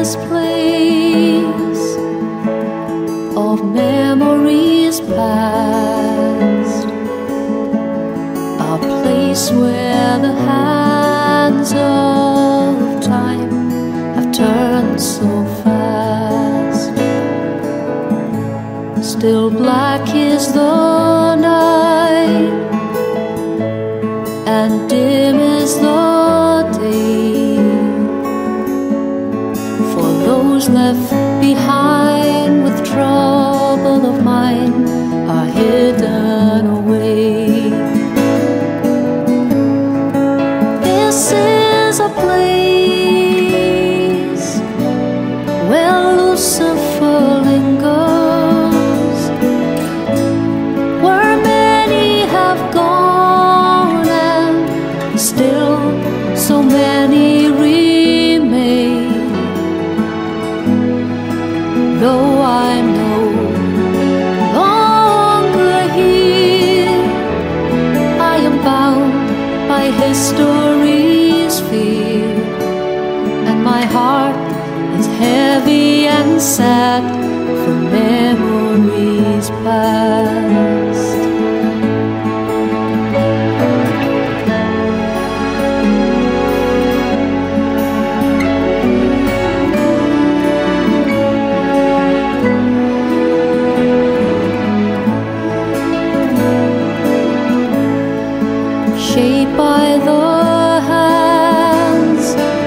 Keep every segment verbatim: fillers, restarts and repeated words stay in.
this place of memories past, a place where the hands of time have turned so fast. Still black is the night, and dim is the day, for those left behind with trouble of mind are hidden away. This is a place where Lucifer lingers, where many have gone and still so many remain. Though I'm no longer here, I am bound by history's fear, and my heart is heavy and sad for memories past. Shaped by the hands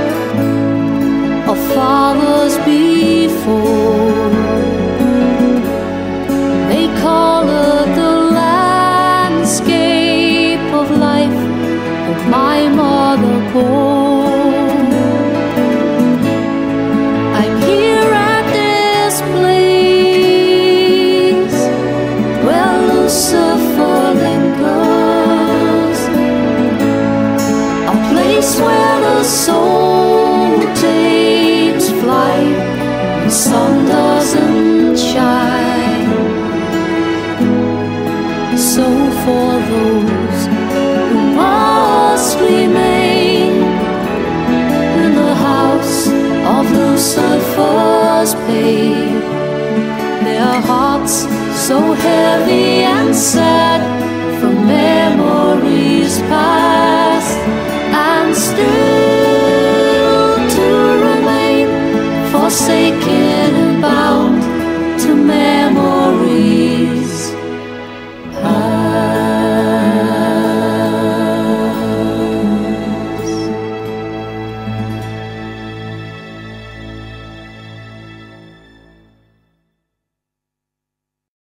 of fathers before, they colored the landscape of life that my mother bore. I'm here at this place where Lucifer lingers, where the soul takes flight when the sun doesn't shine. So for those